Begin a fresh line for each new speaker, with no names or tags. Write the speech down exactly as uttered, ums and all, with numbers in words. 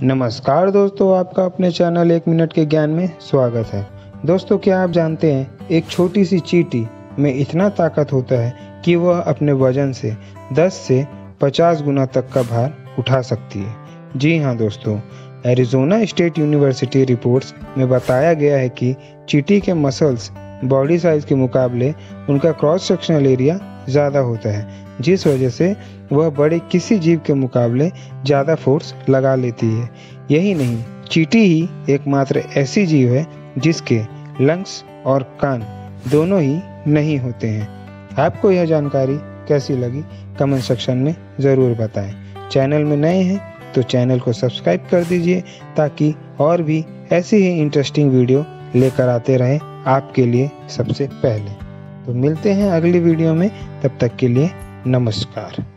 नमस्कार दोस्तों, आपका अपने चैनल एक मिनट के ज्ञान में स्वागत है। दोस्तों, क्या आप जानते हैं एक छोटी सी चींटी में इतना ताकत होता है कि वह अपने वजन से दस से पचास गुना तक का भार उठा सकती है। जी हाँ दोस्तों, एरिज़ोना स्टेट यूनिवर्सिटी रिपोर्ट्स में बताया गया है कि चींटी के मसल्स बॉडी साइज के मुकाबले उनका क्रॉस सेक्शनल एरिया ज़्यादा होता है, जिस वजह से वह बड़े किसी जीव के मुकाबले ज़्यादा फोर्स लगा लेती है। यही नहीं, चींटी ही एकमात्र ऐसी जीव है जिसके लंग्स और कान दोनों ही नहीं होते हैं। आपको यह जानकारी कैसी लगी कमेंट सेक्शन में ज़रूर बताएं। चैनल में नए हैं तो चैनल को सब्सक्राइब कर दीजिए ताकि और भी ऐसी ही इंटरेस्टिंग वीडियो लेकर आते रहें आपके लिए सबसे पहले। तो मिलते हैं अगली वीडियो में, तब तक के लिए नमस्कार।